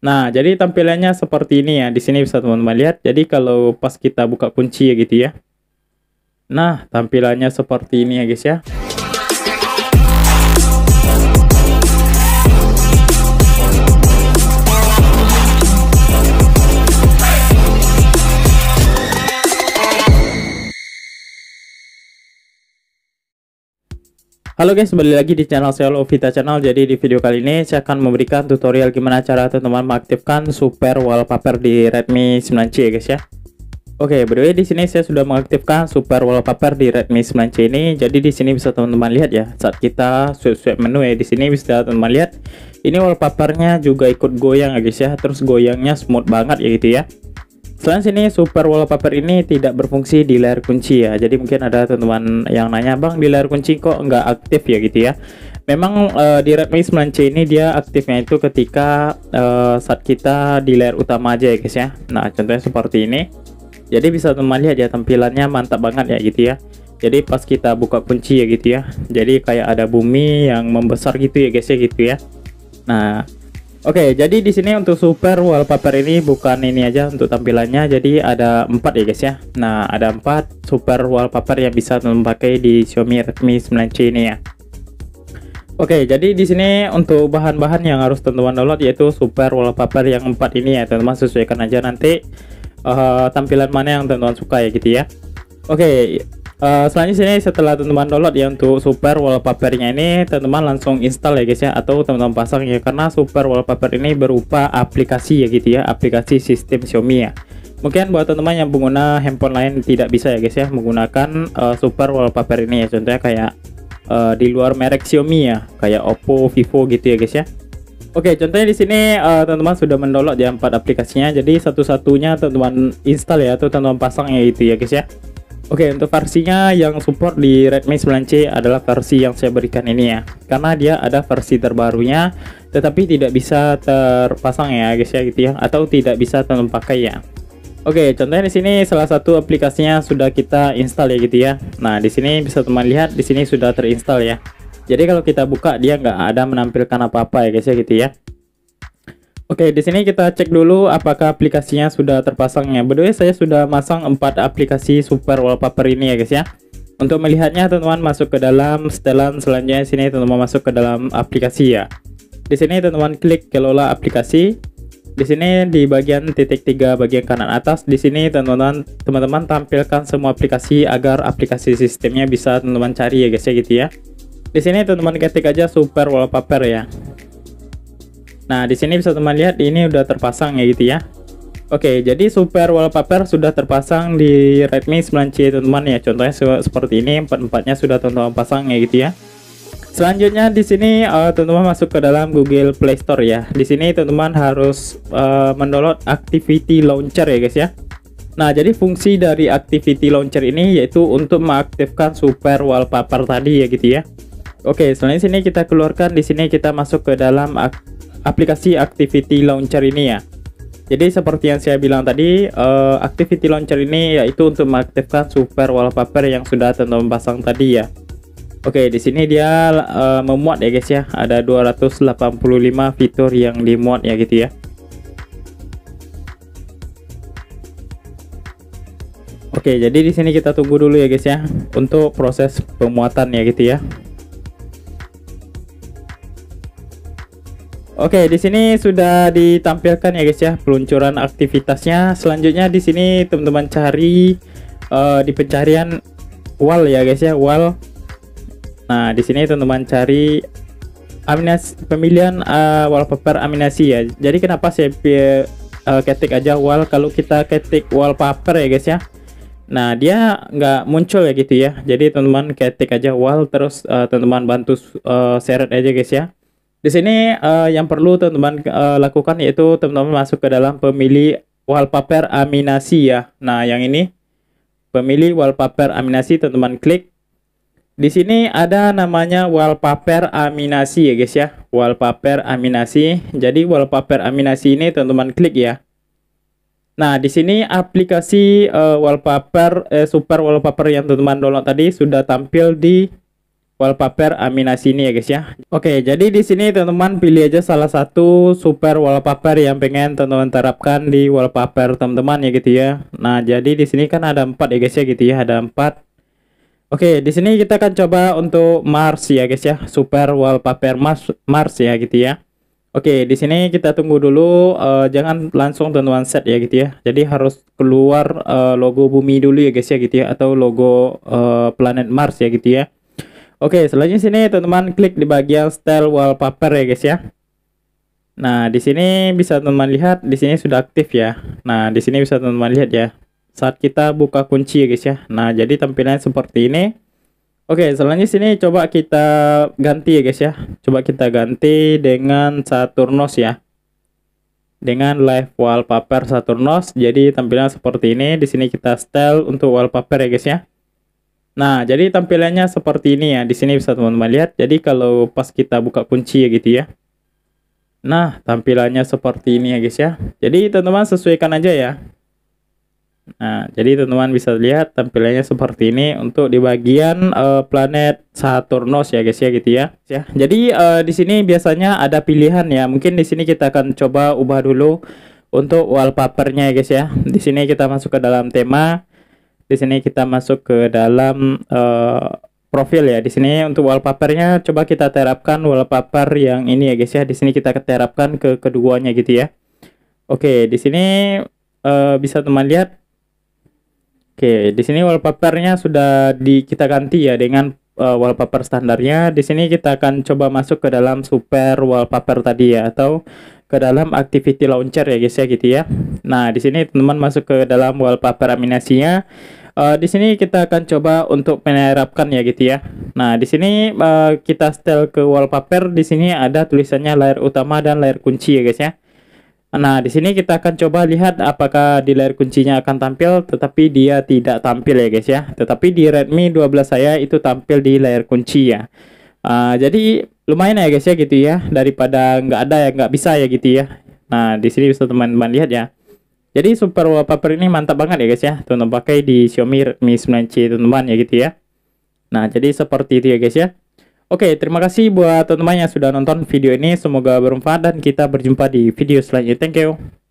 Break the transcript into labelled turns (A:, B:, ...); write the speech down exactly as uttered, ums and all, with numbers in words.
A: Nah, jadi tampilannya seperti ini ya. Di sini bisa teman-teman lihat. Jadi kalau pas kita buka kunci ya gitu ya. Nah, tampilannya seperti ini ya guys ya. Halo guys, kembali lagi di channel saya Lovita Channel. Jadi di video kali ini saya akan memberikan tutorial gimana cara teman-teman mengaktifkan super wallpaper di Redmi sembilan C ya guys ya. Oke, by the way di sini saya sudah mengaktifkan super wallpaper di Redmi sembilan C ini. Jadi di sini bisa teman-teman lihat ya, saat kita swipe menu ya, di sini bisa teman-teman lihat ini wallpapernya juga ikut goyang ya guys ya. Terus goyangnya smooth banget ya gitu ya. Selain sini super wallpaper ini tidak berfungsi di layar kunci ya. Jadi mungkin ada teman-teman yang nanya, "Bang, di layar kunci kok nggak aktif ya?" gitu ya. Memang uh, di Redmi sembilan C ini dia aktifnya itu ketika uh, saat kita di layar utama aja ya guys ya. Nah, contohnya seperti ini. Jadi bisa teman lihat ya, tampilannya mantap banget ya gitu ya. Jadi pas kita buka kunci ya gitu ya. Jadi kayak ada bumi yang membesar gitu ya guys ya gitu ya. Nah, oke, jadi di sini untuk super wallpaper ini bukan ini aja untuk tampilannya, jadi ada empat ya guys ya. Nah, ada empat super wallpaper yang bisa teman pakai di Xiaomi Redmi sembilan C ini ya. Oke, jadi di sini untuk bahan-bahan yang harus teman-teman download yaitu super wallpaper yang empat ini ya, teman-teman sesuaikan aja nanti uh, tampilan mana yang teman-teman suka ya gitu ya. Oke. Uh, selanjutnya setelah teman-teman download ya untuk super wallpapernya ini, teman-teman langsung install ya guys ya, atau teman-teman pasang ya, karena super wallpaper ini berupa aplikasi ya gitu ya, aplikasi sistem Xiaomi ya. Mungkin buat teman-teman yang pengguna handphone lain tidak bisa ya guys ya menggunakan uh, super wallpaper ini ya, contohnya kayak uh, di luar merek Xiaomi ya, kayak Oppo, Vivo gitu ya guys ya. Oke, contohnya di sini uh, teman-teman sudah mendownload ya empat aplikasinya, jadi satu-satunya teman-teman install ya, atau teman-teman pasang ya itu ya guys ya. Oke, untuk versinya yang support di Redmi sembilan C adalah versi yang saya berikan ini ya, karena dia ada versi terbarunya tetapi tidak bisa terpasang ya guys ya gitu ya, atau tidak bisa teman pakai ya. Oke, contohnya di sini salah satu aplikasinya sudah kita install ya gitu ya. Nah, di sini bisa teman lihat di sini sudah terinstall ya. Jadi kalau kita buka dia nggak ada menampilkan apa-apa ya guys ya gitu ya. Oke, di sini kita cek dulu apakah aplikasinya sudah terpasang ya. By the way, saya sudah masang empat aplikasi super wallpaper ini ya guys ya. Untuk melihatnya teman-teman masuk ke dalam setelan, selanjutnya sini teman-teman masuk ke dalam aplikasi ya. Di sini teman-teman klik kelola aplikasi. Di sini di bagian titik tiga bagian kanan atas, di sini teman-teman teman-teman tampilkan semua aplikasi agar aplikasi sistemnya bisa teman-teman cari ya guys ya gitu ya. Di sini teman-teman ketik aja super wallpaper ya. Nah, di sini bisa teman lihat ini udah terpasang ya gitu ya. Oke, jadi super wallpaper sudah terpasang di Redmi sembilan C teman-teman ya. Contohnya se seperti ini, empat-empatnya sudah teman-teman pasang ya gitu ya. Selanjutnya di sini teman-teman uh, masuk ke dalam Google Play Store ya. Di sini teman-teman harus uh, mendownload Activity Launcher ya guys ya. Nah, jadi fungsi dari Activity Launcher ini yaitu untuk mengaktifkan super wallpaper tadi ya gitu ya. Oke, selain sini kita keluarkan, di sini kita masuk ke dalam aplikasi Activity Launcher ini ya. Jadi seperti yang saya bilang tadi, uh, Activity Launcher ini yaitu untuk mengaktifkan super wallpaper yang sudah teman-teman pasang tadi ya. Oke, di sini dia uh, memuat ya guys ya. Ada dua ratus delapan puluh lima fitur yang dimuat ya gitu ya. Oke, jadi di sini kita tunggu dulu ya guys ya untuk proses pemuatan ya gitu ya. Oke, di sini sudah ditampilkan ya guys ya peluncuran aktivitasnya. Selanjutnya di sini teman-teman cari uh, di pencarian wall ya guys ya, wall. Nah, di sini teman-teman cari aminasi, pemilihan uh, wallpaper aminasi ya. Jadi kenapa saya uh, ketik aja wall, kalau kita ketik wallpaper ya guys ya. Nah, dia nggak muncul ya gitu ya. Jadi teman-teman ketik aja wall, terus uh, teman-teman bantu uh, seret aja guys ya. Di sini uh, yang perlu teman-teman uh, lakukan yaitu teman-teman masuk ke dalam pemilih wallpaper aminasi ya. Nah, yang ini pemilih wallpaper aminasi, teman-teman klik. Di sini ada namanya wallpaper aminasi ya guys ya. Wallpaper aminasi. Jadi wallpaper aminasi ini teman-teman klik ya. Nah, di sini aplikasi uh, wallpaper uh, super wallpaper yang teman-teman download tadi sudah tampil di wallpaper aminasi ini ya guys ya. Oke, jadi di sini teman-teman pilih aja salah satu super wallpaper yang pengen teman-teman terapkan di wallpaper teman-teman ya gitu ya. Nah, jadi di sini kan ada empat ya guys ya gitu ya, ada empat. Oke, di sini kita akan coba untuk Mars ya guys ya, super wallpaper Mars Mars ya gitu ya. Oke, di sini kita tunggu dulu, uh, jangan langsung teman-teman set ya gitu ya. Jadi harus keluar uh, logo bumi dulu ya guys ya gitu ya, atau logo uh, planet Mars ya gitu ya. Oke, selanjutnya sini teman-teman klik di bagian style wallpaper ya guys ya. Nah, di sini bisa teman-teman lihat di sini sudah aktif ya. Nah, di sini bisa teman-teman lihat ya. Saat kita buka kunci ya guys ya. Nah, jadi tampilannya seperti ini. Oke, selanjutnya sini coba kita ganti ya guys ya. Coba kita ganti dengan Saturnus ya. Dengan live wallpaper Saturnus. Jadi tampilannya seperti ini. Di sini kita style untuk wallpaper ya guys ya. Nah, jadi tampilannya seperti ini ya. Di sini bisa teman-teman lihat. Jadi kalau pas kita buka kunci ya gitu ya. Nah, tampilannya seperti ini ya guys ya. Jadi teman-teman sesuaikan aja ya. Nah, jadi teman-teman bisa lihat tampilannya seperti ini untuk di bagian uh, planet Saturnus ya guys ya gitu ya. Ya. Jadi uh, di sini biasanya ada pilihan ya. Mungkin di sini kita akan coba ubah dulu untuk wallpapernya ya guys ya. Di sini kita masuk ke dalam tema. Di sini kita masuk ke dalam uh, profil ya. Di sini untuk wallpapernya coba kita terapkan wallpaper yang ini ya guys ya. Di sini kita terapkan ke keduanya gitu ya. Oke, di sini uh, bisa teman lihat. Oke, di sini wallpapernya sudah di kita ganti ya dengan uh, wallpaper standarnya. Di sini kita akan coba masuk ke dalam super wallpaper tadi ya, atau ke dalam activity launcher ya guys ya gitu ya. Nah, di sini teman-teman masuk ke dalam wallpaper aminasinya. Uh, di sini kita akan coba untuk menerapkan ya gitu ya. Nah, di sini uh, kita setel ke wallpaper. Di sini ada tulisannya layar utama dan layar kunci ya guys ya. Nah, di sini kita akan coba lihat apakah di layar kuncinya akan tampil, tetapi dia tidak tampil ya guys ya. Tetapi di Redmi dua belas saya itu tampil di layar kunci ya. Uh, jadi lumayan ya guys ya gitu ya, daripada nggak ada ya nggak bisa ya gitu ya. Nah, di sini bisa teman-teman lihat ya. Jadi super wallpaper ini mantap banget ya guys ya. Teman-teman pakai di Xiaomi Redmi sembilan C teman-teman ya gitu ya. Nah, jadi seperti itu ya guys ya. Oke, terima kasih buat teman-teman yang sudah nonton video ini. Semoga bermanfaat dan kita berjumpa di video selanjutnya. Thank you.